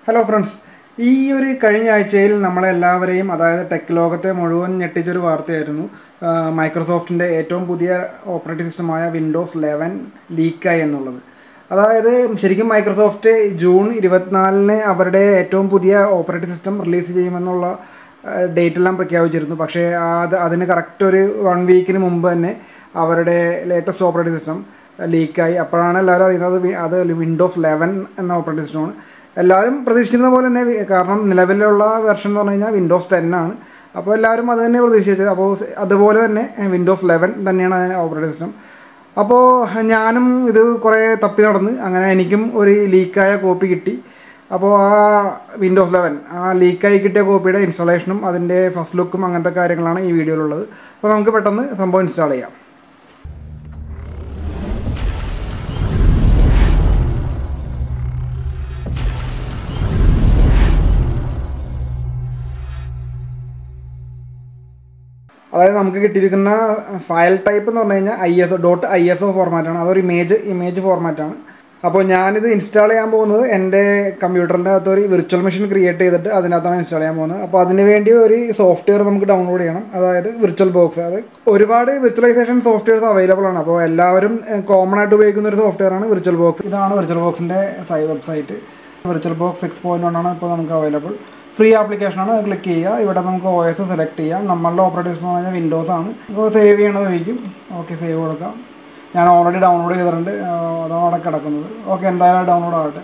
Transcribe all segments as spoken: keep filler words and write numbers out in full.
Hello friends, ഈ ഒരു കഴിഞ്ഞ ആഴ്ചയിൽ നമ്മളെല്ലാവരെയും അതായത് ടെക് ലോകത്തെ മുഴുവൻ ഞെട്ടിച്ചൊരു വാർത്തയായിരുന്നു. മൈക്രോസോഫ്റ്റിൻ്റെ ഏറ്റവും പുതിയ ഓപ്പറേറ്റിംഗ് സിസ്റ്റമായ വിൻഡോസ് ലെവൻ ലീക്കായി എന്നുള്ളത്. അതായത് ശരിക്കും മൈക്രോസോഫ്റ്റ് ജൂൺ ഇരുപത്തിനാലിന് അവരുടെ ഏറ്റവും പുതിയ ഓപ്പറേറ്റിംഗ് സിസ്റ്റം റിലീസ് ചെയ്യുമെന്നുള്ള ഡേറ്റെല്ലാം പ്രഖ്യാപിച്ചിരുന്നു. പക്ഷേ അത് അതിന് കറക്റ്റ് ഒരു വൺ വീക്കിന് മുമ്പ് തന്നെ അവരുടെ ലേറ്റസ്റ്റ് ഓപ്പറേറ്റിംഗ് സിസ്റ്റം ലീക്കായി. അപ്പോഴാണ് എല്ലാവരും അറിയുന്നത് അത് വിൻഡോസ് ലെവൻ എന്ന ഓപ്പറേറ്റിംഗ് സിസ്റ്റമാണ്. എല്ലാവരും പ്രതീക്ഷിക്കുന്ന പോലെ തന്നെ, കാരണം നിലവിലുള്ള വെർഷൻ എന്ന് പറഞ്ഞു കഴിഞ്ഞാൽ വിൻഡോസ് ടെൻ ആണ്. അപ്പോൾ എല്ലാവരും അത് തന്നെ പ്രതീക്ഷിച്ചത്. അപ്പോൾ അതുപോലെ തന്നെ വിൻഡോസ് ലെവൻ തന്നെയാണ് ഓപ്പറേറ്റിംഗ് സിസ്റ്റം. അപ്പോൾ ഞാനും ഇത് കുറേ തപ്പി നടന്ന് അങ്ങനെ എനിക്കും ഒരു ലീക്കായ കോപ്പി കിട്ടി. അപ്പോൾ ആ വിൻഡോസ് ലെവൻ ആ ലീക്കായി കിട്ടിയ കോപ്പിയുടെ ഇൻസ്റ്റാളേഷനും അതിൻ്റെ ഫസ്റ്റ് ലുക്കും അങ്ങനത്തെ കാര്യങ്ങളാണ് ഈ വീഡിയോയിലുള്ളത്. അപ്പോൾ നമുക്ക് പെട്ടെന്ന് സംഭവം ഇൻസ്റ്റാൾ ചെയ്യാം. അതായത് നമുക്ക് കിട്ടിയിരിക്കുന്ന ഫയൽ ടൈപ്പ് എന്ന് പറഞ്ഞു കഴിഞ്ഞാൽ I S O dot I S O ഫോർമാറ്റാണ്. അതൊരു ഇമേജ് ഇമേജ് ഫോർമാറ്റാണ്. അപ്പോൾ ഞാനിത് ഇൻസ്റ്റാൾ ചെയ്യാൻ പോകുന്നത് എൻ്റെ കമ്പ്യൂട്ടറിൻ്റെ അകത്ത് ഒരു വിർച്വൽ മെഷീൻ ക്രിയേറ്റ് ചെയ്തിട്ട് അതിനകത്താണ് ഇൻസ്റ്റാൾ ചെയ്യാൻ പോകുന്നത്. അപ്പോൾ അതിന് വേണ്ടി ഒരു സോഫ്റ്റ്വെയർ നമുക്ക് ഡൗൺലോഡ് ചെയ്യണം, അതായത് വിർച്വൽ ബോക്സ്. അത് ഒരുപാട് വിർച്വലൈസേഷൻ സോഫ്റ്റ്വെയർസ് അവൈലബിൾ ആണ്. അപ്പോൾ എല്ലാവരും കോമൺ ആയിട്ട് ഉപയോഗിക്കുന്ന ഒരു സോഫ്റ്റ്വെയറാണ് വിർച്വൽ ബോക്സ്. ഇതാണ് വിർച്വൽ ബോക്സിൻ്റെ website. Virtual box six point one ആണ് ഇപ്പോൾ നമുക്ക് അവൈലബിൾ. ഫ്രീ ആപ്ലിക്കേഷനാണ്. അത് ക്ലിക്ക് ചെയ്യുക. ഇവിടെ നമുക്ക് ഒ എസ് സെലക്ട് ചെയ്യാം. നമ്മളുടെ ഓപ്പറേറ്റിംഗ് സിസ്റ്റം എന്ന് പറഞ്ഞാൽ വിൻഡോസ് ആണ്. ഇപ്പോൾ സേവ് ചെയ്യണമെന്ന് ചോദിക്കും. ഓക്കെ, സേവ് കൊടുക്കാം. ഞാൻ ഓൾറെഡി ഡൗൺലോഡ് ചെയ്തിട്ടുണ്ട്, അതാണ് അവിടെ കിടക്കുന്നത്. ഓക്കെ, എന്തായാലും ഡൗൺലോഡ് ആകട്ടെ.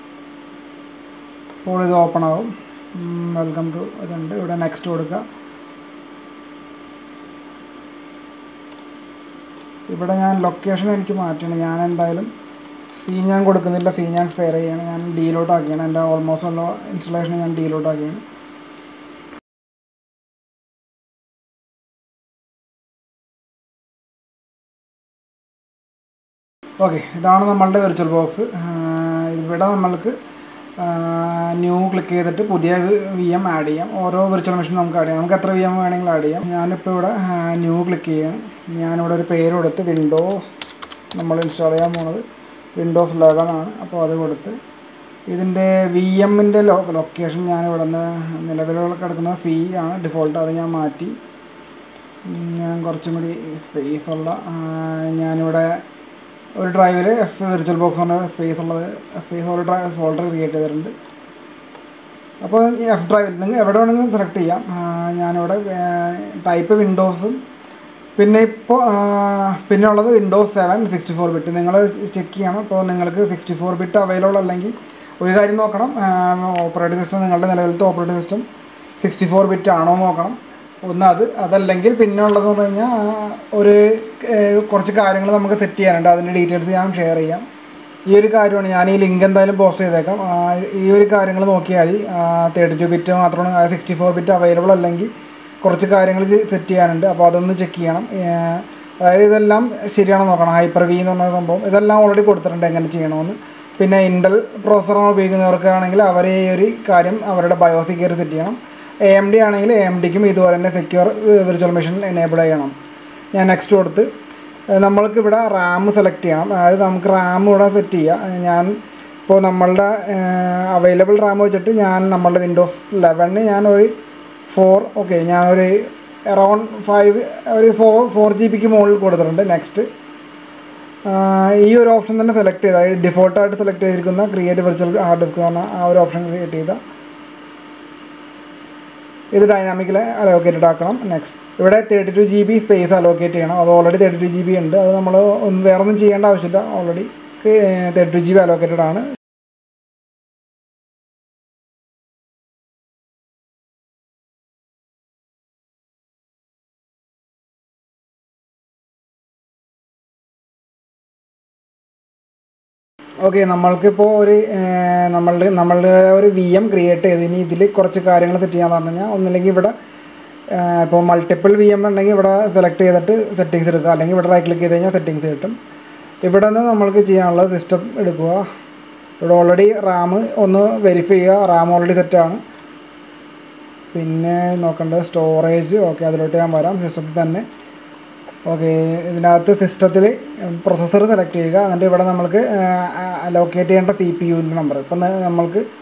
അപ്പോൾ ഇത് ഓപ്പൺ ആവും. വെൽക്കം ടു ഇതുണ്ട്. ഇവിടെ നെക്സ്റ്റ് കൊടുക്കുക. ഇവിടെ ഞാൻ ലൊക്കേഷൻ എനിക്ക് മാറ്റണം. ഞാൻ എന്തായാലും സി ഞാൻ കൊടുക്കുന്നില്ല. സി ഞാൻ സ്പെയർ ചെയ്യണം. ഞാൻ ഡീലോട്ട് ആക്കിയാണ്. എൻ്റെ ഓൾമോസ്റ്റ് ഉള്ള ഇൻസ്റ്റലേഷൻ ഞാൻ ഡീലോട്ട് ആക്കിയാണ്. ഓക്കെ, ഇതാണ് നമ്മളുടെ വിർച്വൽ ബോക്സ്. ഇവിടെ നമ്മൾക്ക് ന്യൂ ക്ലിക്ക് ചെയ്തിട്ട് പുതിയ വി എം ആഡ് ചെയ്യാം. ഓരോ വിർച്വൽ മെഷീൻ നമുക്ക് ആഡ് ചെയ്യാം. നമുക്ക് എത്ര വി എം വേണമെങ്കിലും ആഡ് ചെയ്യാം. ഞാനിപ്പോൾ ഇവിടെ ന്യൂ ക്ലിക്ക് ചെയ്യണം. ഞാനിവിടെ ഒരു പേര് കൊടുത്ത് വിൻഡോസ് നമ്മൾ ഇൻസ്റ്റാൾ ചെയ്യാൻ പോകുന്നത് വിൻഡോസ് ലെവൻ ആണ്. അപ്പോൾ അത് കൊടുത്ത് ഇതിൻ്റെ വി എമ്മിൻ്റെ ലൊ ലൊക്കേഷൻ ഞാൻ ഇവിടെ നിന്ന് നിലവിലുള്ള കിടക്കുന്ന സി ആണ് ഡിഫോൾട്ട്. അത് ഞാൻ മാറ്റി. ഞാൻ കുറച്ചും കൂടി സ്പേസ് ഉള്ള ഞാനിവിടെ ഒരു ഡ്രൈവിൽ എഫ് വിർച്വൽ ബോക്സ് ആണ് സ്പേസ് ഉള്ളത്. സ്പേസ് ഉള്ള ഡ്രൈവ് ഫോൾഡർ ക്രിയേറ്റ് ചെയ്തിട്ടുണ്ട്. അപ്പോൾ എഫ് ഡ്രൈവിൽ നിങ്ങൾ എവിടെ വേണമെങ്കിലും സെലക്ട് ചെയ്യാം. ഞാനിവിടെ ടൈപ്പ് വിൻഡോസും പിന്നെ ഇപ്പോൾ പിന്നെ ഉള്ളത് Windows seven sixty four bit നിങ്ങൾ ചെക്ക് ചെയ്യണം. ഇപ്പോൾ നിങ്ങൾക്ക് സിക്സ്റ്റി ഫോർ ബിറ്റ് അവൈലബിൾ അല്ലെങ്കിൽ ഒരു കാര്യം നോക്കണം, ഓപ്പറേറ്റിംഗ് സിസ്റ്റം നിങ്ങളുടെ നിലവിലത്തെ operating system sixty four bit ആണോ നോക്കണം. ഒന്ന് അത് അതല്ലെങ്കിൽ പിന്നെ ഉള്ളതെന്ന് പറഞ്ഞു കഴിഞ്ഞാൽ ഒരു കുറച്ച് കാര്യങ്ങൾ നമുക്ക് സെറ്റ് ചെയ്യാനുണ്ട്. അതിൻ്റെ ഡീറ്റെയിൽസ് ഞാൻ ഷെയർ ചെയ്യാം. ഈ ഒരു കാര്യമാണ് ഞാൻ ഈ ലിങ്ക് എന്തായാലും പോസ്റ്റ് ചെയ്തേക്കാം. ഈ ഒരു കാര്യങ്ങൾ നോക്കിയാൽ മതി. തേർട്ടി ടു ബിറ്റ് മാത്രമാണ്, സിക്സ്റ്റി ഫോർ ബിറ്റ് അവൈലബിൾ അല്ലെങ്കിൽ കുറച്ച് കാര്യങ്ങൾ സെറ്റ് ചെയ്യാനുണ്ട്. അപ്പോൾ അതൊന്ന് ചെക്ക് ചെയ്യണം. അതായത് ഇതെല്ലാം ശരിയാണെന്ന് നോക്കണം. ഹൈപ്പർ വി എന്ന് പറഞ്ഞ സംഭവം ഇതെല്ലാം ഓൾറെഡി കൊടുത്തിട്ടുണ്ട് എങ്ങനെ ചെയ്യണമെന്ന്. പിന്നെ ഇൻ്റൽ പ്രോസസ്സറാണ് ഉപയോഗിക്കുന്നവർക്കാണെങ്കിൽ അവർ ഈ ഒരു കാര്യം അവരുടെ ബയോസിൽ കയറി സെറ്റ് ചെയ്യണം. എ എം ഡി ആണെങ്കിൽ എ എം ഡിക്കും ഇതുപോലെ തന്നെ സെക്യൂർ വിർച്വൽ മെഷീൻ എനേബിൾ ചെയ്യണം. ഞാൻ നെക്സ്റ്റ് കൊടുത്ത് നമ്മൾക്ക് ഇവിടെ റാം സെലക്ട് ചെയ്യണം. അതായത് നമുക്ക് റാം ഇവിടെ സെറ്റ് ചെയ്യാം. ഞാൻ ഇപ്പോൾ നമ്മളുടെ അവൈലബിൾ റാം വെച്ചിട്ട് ഞാൻ നമ്മളുടെ വിൻഡോസ് ലെവനിന് ഞാൻ ഒരു ഫോർ ഓക്കെ ഞാനൊരു അറൗണ്ട് ഫൈവ് ഒരു ഫോർ ഫോർ ജി ബിക്ക് മുകളിൽ കൊടുത്തിട്ടുണ്ട്. നെക്സ്റ്റ് ഈ ഒരു ഓപ്ഷൻ തന്നെ സെലക്ട് ചെയ്താൽ അതായത് ഡിഫോൾട്ടായിട്ട് സെലക്ട് ചെയ്തിരിക്കുന്ന ക്രിയേറ്റ് വിർച്വൽ ഹാർഡ് ഡിസ്ക് എന്ന് പറഞ്ഞാൽ ആ ഒരു ഓപ്ഷൻ ക്രിയേറ്റ് ചെയ്താൽ ഇത് ഡൈനാമിക്കിൽ അലോക്കേറ്റഡ് ആക്കണം. നെക്സ്റ്റ് ഇവിടെ thirty two G B space allocate ചെയ്യണം. അത് already thirty two G B ഉണ്ട്. അത് നമ്മൾ വേറെ ഒന്നും ചെയ്യേണ്ട ആവശ്യമില്ല. Already thirty two G B allocated ആണ്. ഓക്കെ, നമ്മൾക്കിപ്പോൾ ഒരു നമ്മളുടെ നമ്മളുടെ ഒരു വി എം ക്രിയേറ്റ് ചെയ്ത് ഇനി ഇതിൽ കുറച്ച് കാര്യങ്ങൾ സെറ്റ് ചെയ്യാമെന്ന് പറഞ്ഞു കഴിഞ്ഞാൽ ഒന്നില്ലെങ്കിൽ ഇവിടെ ഇപ്പോൾ മൾട്ടിപ്പിൾ വി എം ഉണ്ടെങ്കിൽ ഇവിടെ സെലക്ട് ചെയ്തിട്ട് സെറ്റിങ്സ് എടുക്കുക. അല്ലെങ്കിൽ ഇവിടെ റൈറ്റ് ക്ലിക്ക് ചെയ്ത് കഴിഞ്ഞാൽ സെറ്റിങ്സ് കിട്ടും. ഇവിടെ നിന്ന് നമ്മൾക്ക് ചെയ്യാനുള്ളത് സിസ്റ്റം എടുക്കുക. ഇവിടെ ഓൾറെഡി റാം ഒന്ന് വെരിഫൈ ചെയ്യുക. റാം ഓൾറെഡി സെറ്റാണ്. പിന്നെ നോക്കേണ്ടത് സ്റ്റോറേജ്. ഓക്കെ, അതിലോട്ട് ഞാൻ വരാം. സിസ്റ്റത്തിൽ തന്നെ ഓക്കെ, ഇതിനകത്ത് സിസ്റ്റത്തിൽ പ്രൊസസ്സർ സെലക്ട് ചെയ്യുക. എന്നിട്ട് ഇവിടെ നമുക്ക് അലോക്കേറ്റ് ചെയ്യേണ്ട സി പി യുവിൻ്റെ നമ്പർ. ഇപ്പം നമ്മൾക്ക്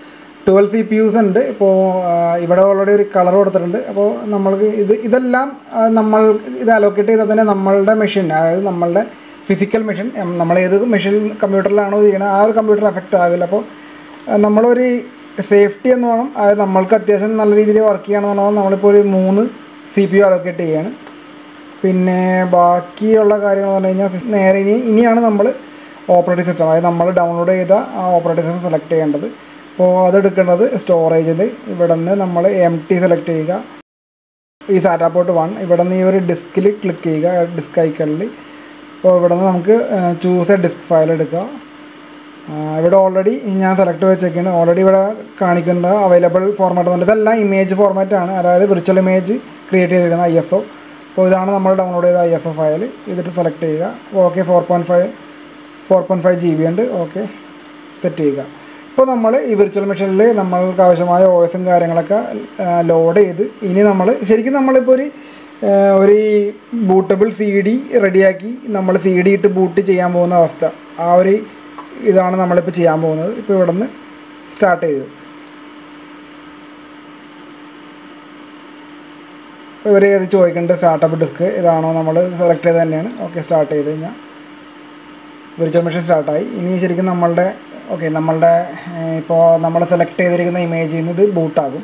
ട്വൽവ് സി പി യുസ് ഉണ്ട്. ഇപ്പോൾ ഇവിടെ ഓൾറെഡി ഒരു കളർ കൊടുത്തിട്ടുണ്ട്. അപ്പോൾ നമ്മൾക്ക് ഇത് ഇതെല്ലാം നമ്മൾ ഇത് അലോക്കേറ്റ് ചെയ്താൽ തന്നെ നമ്മളുടെ മെഷീൻ, അതായത് നമ്മളുടെ ഫിസിക്കൽ മെഷീൻ, നമ്മൾ ഏത് മെഷീൻ കമ്പ്യൂട്ടറിലാണോ ചെയ്യണത് ആ ഒരു കമ്പ്യൂട്ടർ എഫക്റ്റ് ആവില്ല. അപ്പോൾ നമ്മളൊരു സേഫ്റ്റി എന്ന് വേണം, അതായത് നമ്മൾക്ക് അത്യാവശ്യം നല്ല രീതിയിൽ വർക്ക് ചെയ്യണമെന്ന് പറഞ്ഞാൽ നമ്മളിപ്പോൾ ഒരു മൂന്ന് സി പി യു അലോക്കേറ്റ് ചെയ്യുകയാണ്. പിന്നെ ബാക്കിയുള്ള കാര്യങ്ങൾ എന്ന് പറഞ്ഞു കഴിഞ്ഞാൽ നേരെ ഇനി ഇനിയാണ് നമ്മൾ ഓപ്പറേറ്റിംഗ് സിസ്റ്റം, അതായത് നമ്മൾ ഡൗൺലോഡ് ചെയ്ത ആ ഓപ്പറേറ്റിംഗ് സിസ്റ്റം സെലക്ട് ചെയ്യേണ്ടത്. അപ്പോൾ അതെടുക്കേണ്ടത് സ്റ്റോറേജിൽ ഇവിടെ നിന്ന് നമ്മൾ എം ടി സെലക്ട് ചെയ്യുക, ഈ സാറ്റാ പോർട്ട് വൺ ഇവിടെ നിന്ന് ഈ ഒരു ഡിസ്കിൽ ക്ലിക്ക് ചെയ്യുക, ഡിസ്ക് ഐക്കണിൽ. അപ്പോൾ ഇവിടെ നിന്ന് നമുക്ക് ചൂസ് എ ഡിസ്ക് ഫയൽ എടുക്കുക. ഇവിടെ ഓൾറെഡി ഞാൻ സെലക്ട് വെച്ചേക്കാണ്. ഓൾറെഡി ഇവിടെ കാണിക്കുന്ന അവൈലബിൾ ഫോർമാറ്റ് തന്നെ ഇതെല്ലാം ഇമേജ് ഫോർമാറ്റാണ്, അതായത് വിർച്വൽ ഇമേജ് ക്രിയേറ്റ് ചെയ്തിരിക്കുന്ന ഐ എസ് ഒ. അപ്പോൾ ഇതാണ് നമ്മൾ ഡൗൺലോഡ് ചെയ്ത ഐ എസ് ഒ ഫയൽ. ഇതിട്ട് സെലക്ട് ചെയ്യുക. Okay, four point five four point five G B ഉണ്ട്. ഓക്കെ, സെറ്റ് ചെയ്യുക. ഇപ്പോൾ നമ്മൾ ഈ വിർച്വൽ മെഷീനിൽ നമ്മൾക്ക് ആവശ്യമായ ഒ എസും കാര്യങ്ങളൊക്കെ ലോഡ് ചെയ്ത് ഇനി നമ്മൾ ശരിക്കും നമ്മളിപ്പോൾ ഒരു ഒരു ബൂട്ടബിൾ സി ഡി റെഡിയാക്കി നമ്മൾ സി ഡി ഇട്ട് ബൂട്ട് ചെയ്യാൻ പോകുന്ന അവസ്ഥ, ആ ഒരു ഇതാണ് നമ്മളിപ്പോൾ ചെയ്യാൻ പോകുന്നത്. ഇപ്പോൾ ഇവിടെ നിന്ന് സ്റ്റാർട്ട് ചെയ്തു. ഇപ്പോൾ ഇവർ ഇത് ചോദിക്കേണ്ടത് സ്റ്റാർട്ടപ്പ് ഡിസ്ക് ഇതാണോ, നമ്മൾ സെലക്ട് ചെയ്ത് തന്നെയാണ്. ഓക്കെ, സ്റ്റാർട്ട് ചെയ്ത് കഴിഞ്ഞാൽ വിർച്വൽ മെഷീൻ സ്റ്റാർട്ടായി. ഇനി ശരിക്കും നമ്മളുടെ ഓക്കെ നമ്മളുടെ ഇപ്പോൾ നമ്മൾ സെലക്ട് ചെയ്തിരിക്കുന്ന ഇമേജിൽ നിന്ന് ഇത് ബൂട്ടാകും.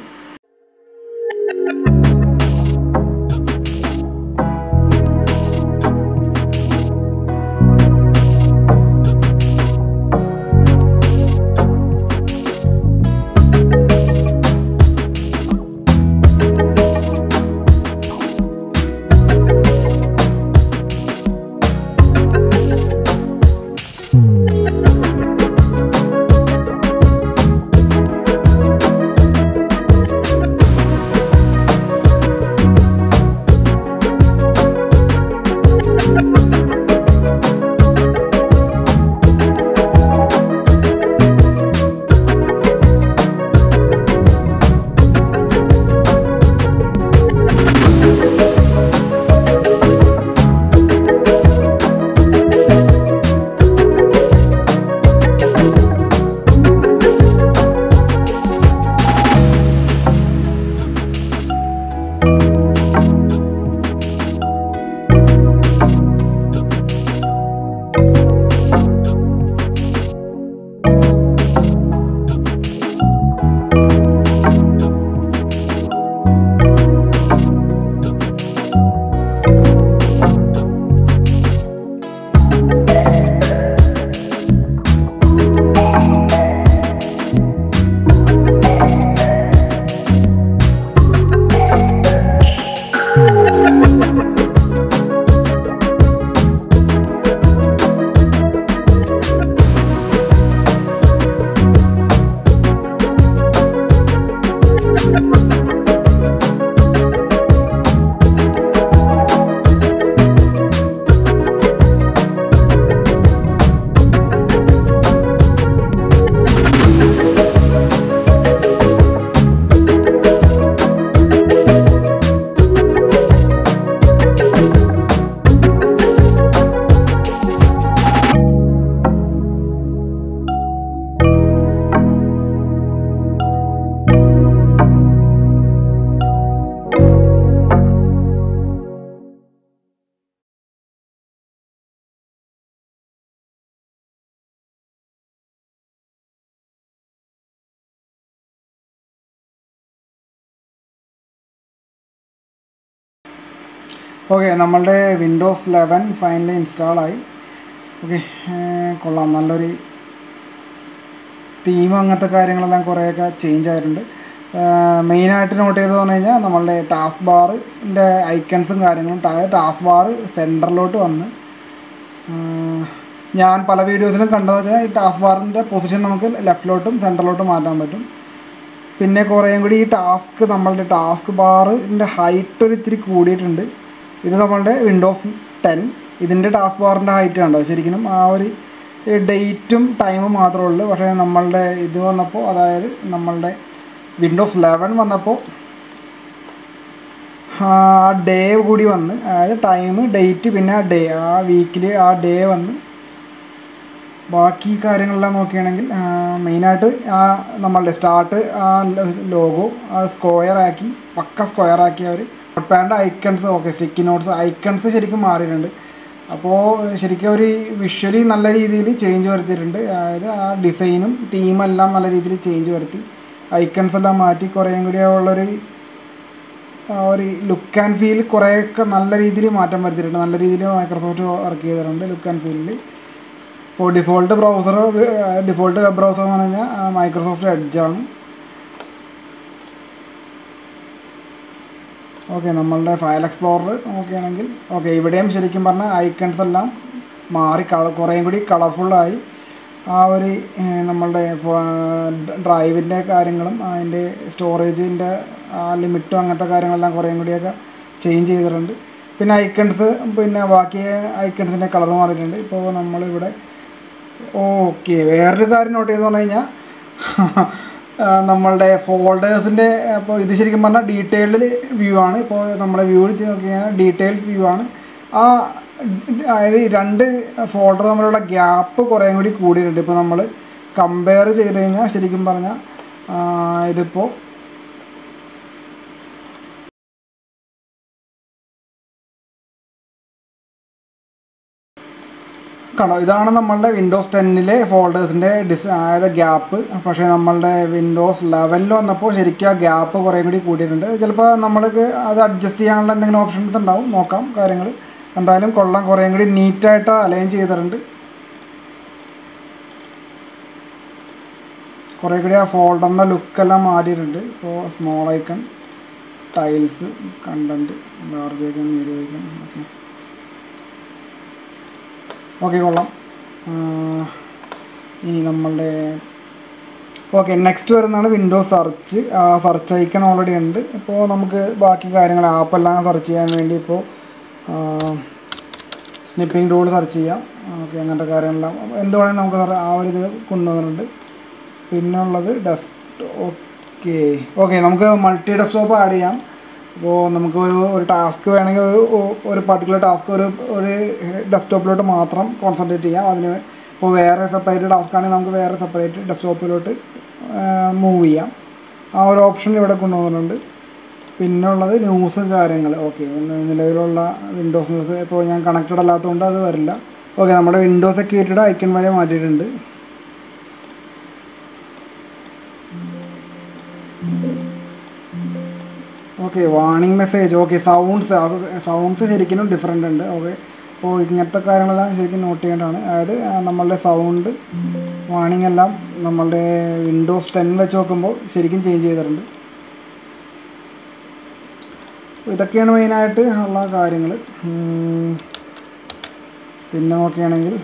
ഓക്കെ, നമ്മളുടെ വിൻഡോസ് ലെവൻ ഫൈനലി ഇൻസ്റ്റാളായി. ഓക്കെ, കൊള്ളാം. നല്ലൊരു തീം അങ്ങനത്തെ കാര്യങ്ങളെല്ലാം കുറേയൊക്കെ ചേഞ്ച് ആയിട്ടുണ്ട്. മെയിനായിട്ട് നോട്ട് ചെയ്തതെന്ന് പറഞ്ഞു കഴിഞ്ഞാൽ നമ്മളുടെ ടാസ്ക് ബാറിൻ്റെ ഐക്കൺസും കാര്യങ്ങളും ടാസ്ക് ബാർ സെൻറ്ററിലോട്ട് വന്ന്, ഞാൻ പല വീഡിയോസിലും കണ്ടതെന്ന് വെച്ചാൽ ഈ ടാസ്ക് ബാറിൻ്റെ പൊസിഷൻ നമുക്ക് ലെഫ്റ്റിലോട്ടും സെൻറ്ററിലോട്ടും മാറ്റാൻ പറ്റും. പിന്നെ കുറേയും കൂടി ഈ ടാസ്ക് നമ്മളുടെ ടാസ്ക് ബാറിൻ്റെ ഹൈറ്റ് ഒരു ഇത്തിരി കൂടിയിട്ടുണ്ട്. ഇത് നമ്മളുടെ വിൻഡോസ് ടെൻ, ഇതിൻ്റെ ടാസ്ക് ബാറിൻ്റെ ഹൈറ്റ് കണ്ടോ, ശരിക്കും ആ ഒരു ഡേറ്റും ടൈമും മാത്രമേ ഉള്ളൂ. പക്ഷേ നമ്മളുടെ ഇത് വന്നപ്പോൾ, അതായത് നമ്മളുടെ വിൻഡോസ് ലെവൻ വന്നപ്പോൾ ആ ഡേ കൂടി വന്ന്, അതായത് ടൈം, ഡേറ്റ്, പിന്നെ ആ ഡേ, ആ വീക്കിൽ ആ ഡേ വന്ന് ബാക്കി കാര്യങ്ങളെല്ലാം നോക്കുകയാണെങ്കിൽ മെയിനായിട്ട് ആ നമ്മളുടെ സ്റ്റാർട്ട് ആ ലോഗോ ആ സ്ക്വയർ ആക്കി പക്ക സ്ക്വയർ ആക്കി അവർ നോട്ട് പാഡിൻ്റെ icons okay sticky notes icons ശരിക്കും മാറിയിട്ടുണ്ട്. അപ്പോൾ ശരിക്കും ഒരു വിഷ്വലി നല്ല രീതിയിൽ ചേഞ്ച് വരുത്തിയിട്ടുണ്ട്. അതായത് ആ ഡിസൈനും തീമെല്ലാം നല്ല രീതിയിൽ ചേഞ്ച് വരുത്തി ഐക്കൺസ് എല്ലാം മാറ്റി കുറേയും കൂടി ഉള്ളൊരു ഒരു ലുക്ക് ആൻഡ് ഫീൽ കുറേയൊക്കെ നല്ല രീതിയിൽ മാറ്റം വരുത്തിയിട്ടുണ്ട്. നല്ല രീതിയിൽ മൈക്രോസോഫ്റ്റ് വർക്ക് ചെയ്തിട്ടുണ്ട് ലുക്ക് ആൻഡ് ഫീലിൽ. ഇപ്പോൾ default browser default web browser എന്ന് പറഞ്ഞു കഴിഞ്ഞാൽ മൈക്രോസോഫ്റ്റ് എഡ്ജാണ്. ഓക്കെ നമ്മളുടെ ഫയൽ എക്സ്പ്ലോറർ നോക്കുകയാണെങ്കിൽ ഓക്കെ ഇവിടെയും ശരിക്കും പറഞ്ഞാൽ ഐക്കൺസ് എല്ലാം മാറി കളർ കുറേയും കൂടി കളർഫുള്ളായി. ആ ഒരു നമ്മളുടെ ഡ്രൈവിൻ്റെ കാര്യങ്ങളും അതിൻ്റെ സ്റ്റോറേജിൻ്റെ ആ ലിമിറ്റും അങ്ങനത്തെ കാര്യങ്ങളെല്ലാം കുറേയും കൂടിയൊക്കെ ചേഞ്ച് ചെയ്തിട്ടുണ്ട്. പിന്നെ ഐക്കൺസ് പിന്നെ ബാക്കി ഐക്കൺസിൻ്റെ കളർ മാറിയിട്ടുണ്ട്. ഇപ്പോൾ നമ്മളിവിടെ ഓക്കെ വേറൊരു കാര്യം നോട്ട് ചെയ്തെന്ന് പറഞ്ഞു കഴിഞ്ഞാൽ നമ്മളുടെ ഫോൾഡേഴ്സിൻ്റെ ഇപ്പോൾ ഇത് ശരിക്കും പറഞ്ഞാൽ ഡീറ്റെയിൽഡ് വ്യൂ ആണ്. ഇപ്പോൾ നമ്മളെ വ്യൂ എടുത്ത് നോക്കി കഴിഞ്ഞാൽ ഡീറ്റെയിൽസ് വ്യൂ ആണ്. ആ അതായത് രണ്ട് ഫോൾഡർ തമ്മിലുള്ള ഗ്യാപ്പ് കുറേയും കൂടി കൂടിയിട്ടുണ്ട്. ഇപ്പോൾ നമ്മൾ കമ്പയർ ചെയ്ത് കഴിഞ്ഞാൽ ശരിക്കും പറഞ്ഞാൽ ഇതിപ്പോൾ കണ്ടോ ഇതാണ് നമ്മളുടെ വിൻഡോസ് ടെന്നിലെ ഫോൾഡേഴ്സിൻ്റെ ഡിസ് അതായത് ഗ്യാപ്പ്. പക്ഷേ നമ്മളുടെ വിൻഡോസ് ലെവനിൽ വന്നപ്പോൾ ശരിക്കും ആ ഗ്യാപ്പ് കുറേ കൂടി കൂടിയിട്ടുണ്ട്. ചിലപ്പോൾ നമ്മൾക്ക് അത് അഡ്ജസ്റ്റ് ചെയ്യാനുള്ള എന്തെങ്കിലും ഓപ്ഷൻസ് ഉണ്ടാവും, നോക്കാം കാര്യങ്ങൾ. എന്തായാലും കൊള്ളാം, കുറേ കൂടി നീറ്റായിട്ട് അലൈൻ ചെയ്തിട്ടുണ്ട്. കുറേ കൂടി ആ ഫോൾഡറിൻ്റെ ലുക്കെല്ലാം മാറിയിട്ടുണ്ട്. ഇപ്പോൾ small icon, tiles, content, large icon, medium icon. Okay okay കൊള്ളാം. ഇനി നമ്മളുടെ ഓക്കെ നെക്സ്റ്റ് വരുന്നതാണ് Windows search. Search icon already ഉണ്ട്. ഇപ്പോൾ നമുക്ക് ബാക്കി കാര്യങ്ങൾ ആപ്പെല്ലാം സെർച്ച് ചെയ്യാൻ വേണ്ടി ഇപ്പോൾ സ്നിപ്പിംഗ് ടൂൾ സെർച്ച് ചെയ്യാം. ഓക്കെ അങ്ങനത്തെ കാര്യങ്ങളെല്ലാം എന്ത് വേണമെങ്കിൽ നമുക്ക് ആ ഒരു ഇത് കൊണ്ടുവന്നിട്ടുണ്ട്. പിന്നെ ഉള്ളത് ഡെസ്ക് ഓക്കെ ഓക്കെ നമുക്ക് മൾട്ടി ഡെസ്ക്ടോപ്പ് ആഡ് ചെയ്യാം. അപ്പോൾ നമുക്ക് ഒരു ഒരു ടാസ്ക് വേണമെങ്കിൽ ഒരു ഒരു പർട്ടിക്കുലർ ടാസ്ക് ഒരു ഒരു ഡെസ്ക്ടോപ്പിലോട്ട് മാത്രം കോൺസെൻട്രേറ്റ് ചെയ്യാം. അതിന് ഇപ്പോൾ വേറെ സെപ്പറേറ്റ് ടാസ്ക് ആണെങ്കിൽ നമുക്ക് വേറെ സെപ്പറേറ്റ് ഡെസ്ക്ടോപ്പിലോട്ട് മൂവ് ചെയ്യാം. ആ ഒരു ഓപ്ഷൻ ഇവിടെ കൊണ്ടുവന്നിട്ടുണ്ട്. പിന്നെ ഉള്ളത് ന്യൂസും കാര്യങ്ങൾ. ഓക്കെ നിലവിലുള്ള വിൻഡോസ് ന്യൂസ് ഇപ്പോൾ ഞാൻ കണക്റ്റഡ് അല്ലാത്തതുകൊണ്ട് അത് വരില്ല. ഓക്കെ നമ്മുടെ വിൻഡോസ് സെക്യൂരിറ്റിയുടെ ഐക്കൺ വരെ മാറ്റിയിട്ടുണ്ട്. Okay warning message. Okay sounds sounds ശരിക്കും ഡിഫറെൻ്റ് ഉണ്ട്. ഓക്കെ അപ്പോൾ ഇങ്ങനത്തെ കാര്യങ്ങളെല്ലാം ശരിക്കും നോട്ട് ചെയ്യേണ്ടതാണ്. അതായത് നമ്മളുടെ സൗണ്ട് വാണിംഗ് എല്ലാം നമ്മളുടെ വിൻഡോസ് ടെൻ വെച്ച് നോക്കുമ്പോൾ ശരിക്കും ചേഞ്ച് ചെയ്തിട്ടുണ്ട്. ഇതൊക്കെയാണ് മെയിനായിട്ട് ഉള്ള കാര്യങ്ങൾ. പിന്നെ നോക്കുകയാണെങ്കിൽ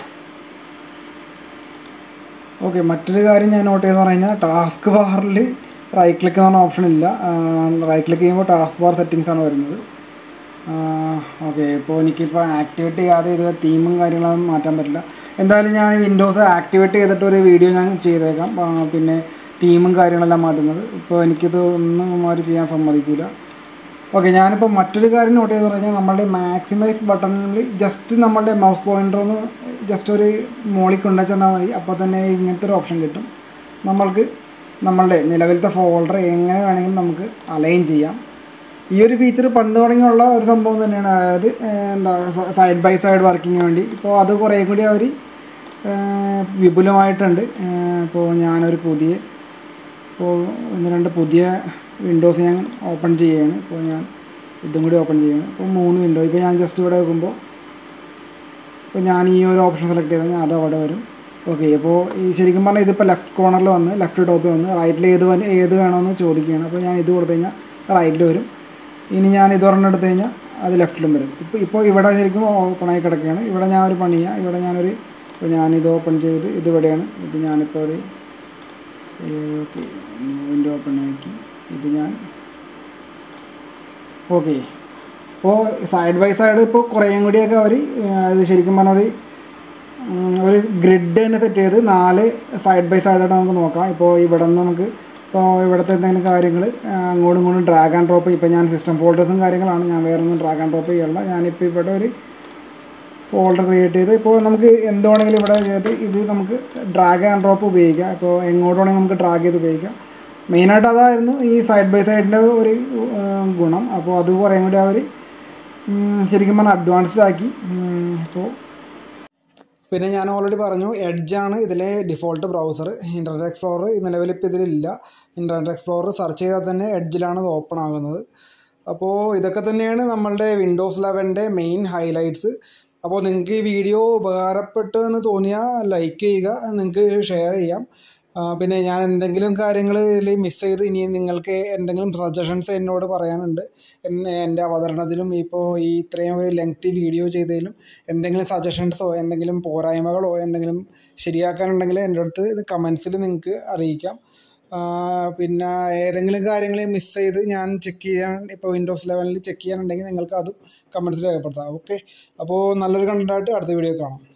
ഓക്കെ മറ്റൊരു കാര്യം ഞാൻ നോട്ട് ചെയ്തെന്ന് പറഞ്ഞു കഴിഞ്ഞാൽ ടാസ്ക് ബാറിൽ റൈറ്റ് ക്ലിക്ക് എന്ന് പറഞ്ഞ ഓപ്ഷൻ ഇല്ല. റൈറ്റ് ക്ലിക്ക് ചെയ്യുമ്പോൾ ടാസ്ക് ബാർ സെറ്റിങ്സ് ആണ് വരുന്നത്. ഓക്കെ ഇപ്പോൾ എനിക്കിപ്പോൾ ആക്ടിവേറ്റ് ചെയ്യാതെ ഇത് തീമും കാര്യങ്ങളൊന്നും മാറ്റാൻ പറ്റില്ല. എന്തായാലും ഞാൻ വിൻഡോസ് ആക്ടിവേറ്റ് ചെയ്തിട്ട് ഒരു വീഡിയോ ഞാൻ ചെയ്തേക്കാം. പിന്നെ തീമും കാര്യങ്ങളെല്ലാം മാറ്റുന്നത് ഇപ്പോൾ എനിക്കിത് ഒന്നും മാറി ചെയ്യാൻ സമ്മതിക്കില്ല. ഓക്കെ ഞാനിപ്പോൾ മറ്റൊരു കാര്യം നോട്ട് ചെയ്തെന്ന് പറഞ്ഞാൽ നമ്മളുടെ മാക്സിമൈസ് ബട്ടണിൽ ജസ്റ്റ് നമ്മളുടെ മൗസ് പോയിൻ്റർ ഒന്ന് ജസ്റ്റ് ഒരു മോളിൽ കൊണ്ടുവച്ചാൽ മതി. അപ്പോൾ തന്നെ ഇങ്ങനത്തെ ഒരു ഓപ്ഷൻ കിട്ടും. നമ്മൾക്ക് നമ്മളുടെ നിലവിലത്തെ ഫോൾഡർ എങ്ങനെ വേണമെങ്കിലും നമുക്ക് അലൈൻ ചെയ്യാം. ഈ ഒരു ഫീച്ചർ പണ്ട് തുടങ്ങിയുള്ള ഒരു സംഭവം തന്നെയാണ്. അതായത് എന്താ സൈഡ് ബൈ സൈഡ് വർക്കിങ്ങിന് വേണ്ടി ഇപ്പോൾ അത് കുറേ കൂടി അവർ വിപുലമായിട്ടുണ്ട്. ഇപ്പോൾ ഞാനൊരു പുതിയ ഇപ്പോൾ ഒന്ന് രണ്ട് പുതിയ വിൻഡോസ് ഞാൻ ഓപ്പൺ ചെയ്യുകയാണ്. ഇപ്പോൾ ഞാൻ ഇതും കൂടി ഓപ്പൺ ചെയ്യുകയാണ്. ഇപ്പോൾ മൂന്ന് വിൻഡോ ഇപ്പോൾ ഞാൻ ജസ്റ്റ് ഇവിടെ വെക്കുമ്പോൾ ഇപ്പോൾ ഞാൻ ഈ ഒരു ഓപ്ഷൻ സെലക്ട് ചെയ്താൽ ഞാൻ അത് അവിടെ വരും. ഓക്കെ അപ്പോൾ ഈ ശരിക്കും പറഞ്ഞാൽ ഇതിപ്പോൾ ലെഫ്റ്റ് കോർണറിൽ വന്ന് ലെഫ്റ്റ് ടോപ്പിൽ വന്ന് റൈറ്റിൽ ഏത് ഏത് വേണമെന്ന് ചോദിക്കുകയാണ്. അപ്പോൾ ഞാൻ ഇത് കൊടുത്തു കഴിഞ്ഞാൽ റൈറ്റിൽ വരും. ഇനി ഞാൻ ഇത് ഒരെണ്ണം എടുത്തു കഴിഞ്ഞാൽ അത് ലെഫ്റ്റിലും വരും. ഇപ്പോൾ ഇപ്പോൾ ഇവിടെ ശരിക്കും ഓപ്പണായി കിടക്കുകയാണ്. ഇവിടെ ഞാൻ ഒരു പണി ചെയ്യാം. ഇവിടെ ഞാനൊരു ഇപ്പോൾ ഞാനിത് ഓപ്പൺ ചെയ്ത് ഇതിവിടെയാണ്. ഇത് ഞാനിപ്പോൾ ഒരു ഓക്കെ വിൻഡോ ഓപ്പൺ ആക്കി ഇത് ഞാൻ ഓക്കെ ഇപ്പോൾ സൈഡ് ബൈ സൈഡ് ഇപ്പോൾ കുറേയും കൂടിയൊക്കെ അവർ ഇത് ശരിക്കും പറഞ്ഞാൽ ഒരു ഗ്രിഡ് തന്നെ സെറ്റ് ചെയ്ത് നാല് സൈഡ് ബൈ സൈഡായിട്ട് നമുക്ക് നോക്കാം. ഇപ്പോൾ ഇവിടെ നിന്ന് നമുക്ക് ഇപ്പോൾ ഇവിടുത്തെ എന്തെങ്കിലും കാര്യങ്ങൾ അങ്ങോട്ടും ഇങ്ങോട്ടും ഡ്രാഗ് ആൻഡ് ഡ്രോപ്പ് ഇപ്പോൾ ഞാൻ സിസ്റ്റം ഫോൾഡേഴ്സും കാര്യങ്ങളാണ് ഞാൻ വേറെ ഒന്നും ഡ്രാഗ് ആൻഡ് ഡ്രോപ്പ് ചെയ്യല്ല. ഞാനിപ്പോൾ ഇവിടെ ഒരു ഫോൾഡർ ക്രിയേറ്റ് ചെയ്ത് ഇപ്പോൾ നമുക്ക് എന്തുവാണെങ്കിലും ഇവിടെ ചെയ്തിട്ട് ഇത് നമുക്ക് ഡ്രാഗ് ആൻഡ് ഡ്രോപ്പ് ഉപയോഗിക്കാം. ഇപ്പോൾ എങ്ങോട്ട് വേണമെങ്കിൽ നമുക്ക് ഡ്രാഗ് ചെയ്ത് ഉപയോഗിക്കാം. മെയിനായിട്ട് അതായിരുന്നു ഈ സൈഡ് ബൈ സൈഡിൻ്റെ ഒരു ഗുണം. അപ്പോൾ അത് കുറേ കൂടി അവർ ശരിക്കും പറഞ്ഞാൽ അഡ്വാൻസ്ഡ് ആക്കി. ഇപ്പോൾ പിന്നെ ഞാൻ ഓൾറെഡി പറഞ്ഞു, എഡ്ജാണ് ഇതിലെ ഡിഫോൾട്ട് ബ്രൗസർ. ഇൻ്റർനെറ്റ് എക്സ്പ്ലോറർ നിലവിൽ ഇപ്പോൾ ഇതിലില്ല. ഇൻ്റർനെറ്റ് എക്സ്പ്ലോറർ സെർച്ച് ചെയ്താൽ തന്നെ എഡ്ജിലാണ് ഇത് ഓപ്പൺ ആകുന്നത്. അപ്പോൾ ഇതൊക്കെ തന്നെയാണ് നമ്മളുടെ വിൻഡോസ് ലെവൻ്റെ മെയിൻ ഹൈലൈറ്റ്സ്. അപ്പോൾ നിങ്ങൾക്ക് ഈ വീഡിയോ ഉപകാരപ്പെട്ടു എന്ന് തോന്നിയാൽ ലൈക്ക് ചെയ്യുക, നിങ്ങൾക്ക് ഷെയർ ചെയ്യാം. പിന്നെ ഞാൻ എന്തെങ്കിലും കാര്യങ്ങൾ ഇതിൽ മിസ് ചെയ്ത് ഇനി നിങ്ങൾക്ക് എന്തെങ്കിലും സജഷൻസ് എന്നോട് പറയാനുണ്ട് എന്ന് എൻ്റെ അവതരണത്തിലും ഇപ്പോൾ ഈ ഇത്രയും ഒരു ലെങ്തി വീഡിയോ ചെയ്തതിലും എന്തെങ്കിലും സജഷൻസോ എന്തെങ്കിലും പോരായ്മകളോ എന്തെങ്കിലും ശരിയാക്കാനുണ്ടെങ്കിൽ എൻ്റെ അടുത്ത് ഇത് കമൻസിൽ നിങ്ങൾക്ക് അറിയിക്കാം. പിന്നെ ഏതെങ്കിലും കാര്യങ്ങൾ മിസ് ചെയ്ത് ഞാൻ ചെക്ക് ചെയ്യാൻ ഇപ്പോൾ വിൻഡോസ് ലെവലിൽ ചെക്ക് ചെയ്യാനുണ്ടെങ്കിൽ നിങ്ങൾക്ക് അതും കമൻസിൽ രേഖപ്പെടുത്താം. ഓക്കെ, അപ്പോൾ നല്ലൊരു കണ്ടന്റായിട്ട് അടുത്ത വീഡിയോ കാണാം.